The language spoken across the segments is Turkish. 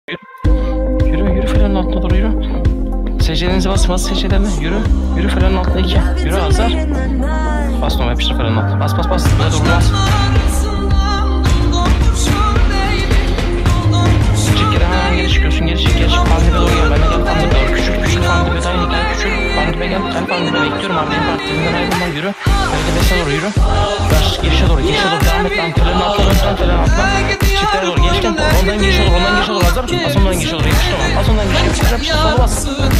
Yürü frenin altına doğru yürü. Secdelerinizi bas secdelerine. Yürü frenin altına 2. Yürü hazır. Bas nova yapıştır frenin altına. Bas. Buraya doğru bas. Çık geri hemen geri çıkıyorsun. Geri çık. Fandibe doğru gel. Benimle gel fandibe doğru. Küçük fandibe daha iyi gel. Küçük fandibe gel. Gel fandibe bekliyorum abi. Benim partisinden ayrılma yürü. Harekete doğru yürü. Baş girişe doğru. Devam et lan. Frenin altına dön. Frenin altına. Çiftlere doğru geçtim. Ondan girişe doğru. Hazır. Bas ondan girişe doğru. Yapıştır. Bas ondan girişe yapıştır. Sola bas.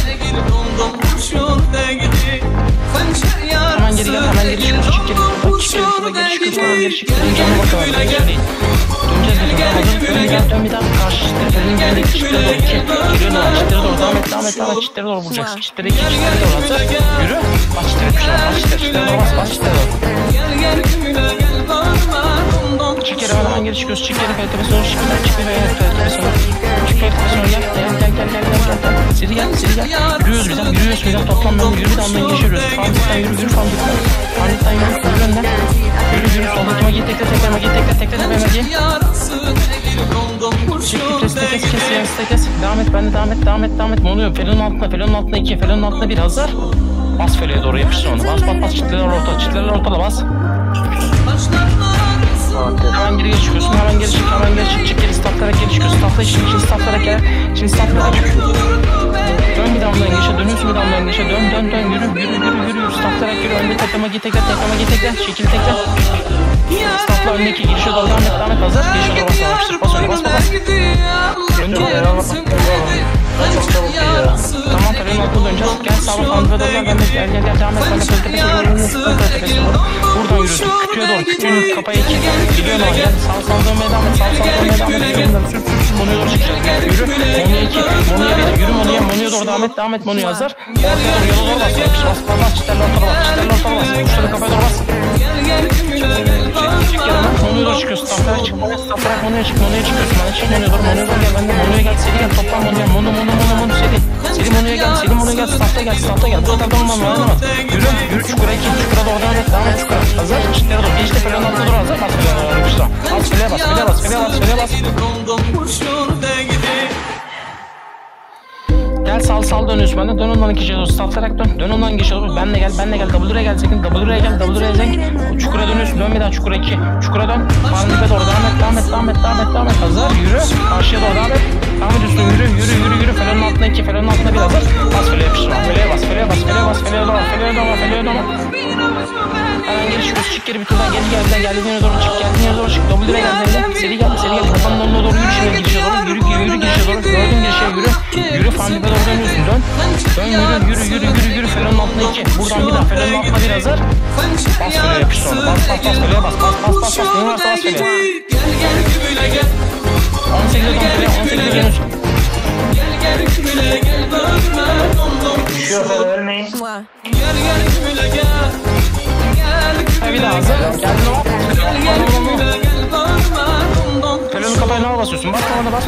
Hemen geri gel. Çık geri. Geri çık. Canına bakalım. Döneceğiz bir tur. Hazır. Dön bir daha. Karşı çiftlerin yanındaki çiftlere doğru. Giriyor doğru. Çiftlere doğru. Devam et. Çiftlere doğru vuracaksın. Çiftlere 2. Çiftlere doğru. Hazır. Yürü. Bas çiftlere yapıştır. Çiftlere doğru bas. Çiftlere doğru. Çık geri hemen geri çıkıyoruz. Çık geri kalitesi doğru. Çık geri kalitesi doğru. Gel. Seri gel. Yürüyoruz bir daha. Toplam yürü bir daha ondan geçiyoruz. Fandikten yürü. Yürü önden. Yürü. Soldaki magi tekle. Tepeye magi. Çık kes. Devam et. Monuyor. Felonun altına 2. Felonun altına 1 hazır. Bas feleğe doğru yapıştır onu. Bas. Çitlerler ortada bas. Hemen geri çıkıyorsun. Çık geri staflara geri çıkıyorsun. Staflara gel. Şimdi staflara çık. Dön bir damlayan geçe. Dönüyorsun bir damlayan geçe. Dön. Yürü. Staflara geri. Önde tekle. Şekil tekle. Stafla öndeki girişe doğru. Devam et. Hazır. Girişe doğru bas. Önce çok çabuk ya. Tamam tabii altına döneceğiz. Gel sağa fandibe doğru gel. Devam et. Buradan yürü. Kütüğe doğru. Kütüğün kafaya 2. Gidiyorsun oraya. Sağ dönmeye devam et. Sür. Monuya doğru çıkacağız. Yürü. Monuya 2. Monuya 1. Yürü Monuya doğru devam et. Monuya hazır. Ortaya doğru yola doğru bas. Bas. Çitlerle ortaya bas. Kuşları kafaya doğru bas. Çık yanına. Monuya doğru çıkıyorsun. Staflara çık. Monuya çıkıyorsun. Monuya doğru gel. Ben de Monuya gel. Seri gel. Toplam Monuya. Monu seri Monuya gel. Stafta gel. Buradan olmam lazım. Yürü. Çukura 2. Çukura doğru devam et. Çukura. Hazır. Çitlere doğru. Geçti. Frenin altına doğru hazır. Bas feleğe doğru yapıştır. Bas feleğe bas. Gel sal dönüyorsun benden. Dön ondan ikiye doğru. Staflarak dön. Dön ondan geçe doğru. Benle gel. W'ye gel. W'ye zenk. Çukura dönüyorsun. Dön bir daha çukura 2. Çukura dön. Fandibe doğru devam et. Hazır. Yürü. Karşıya doğru devam et. Devam ediyorsun. Yürü. Feleğin altına 2. Feleğin altına 1 hazır. Bas feleğe yapıştırma. Feleğe bas. Feleğe doğru. Hemen geri çıkıyorsun. Çık geri bir turdan. Geldiğin yere doğru çık. W'ye gel. Seri gel. Kafanın önüne doğru yürü. Şimdi girişe doğru. Yürü girişe doğru. Gördün girişe yürü. Fandibe doğru dönüyorsun. Dön. Yürü. Feleğin altına 2. Buradan bir daha. Feleğin altına 1 hazır. Bas feleğe yapıştır onu. Bas feleğe bas. Ne varsa bas feleğe. 18'e dönüyorsun. Düşüyor feleğe ölmeyin. Bir daha hazır. Geldin o. Feleğin kafaya nova basıyorsun. Bas tomada.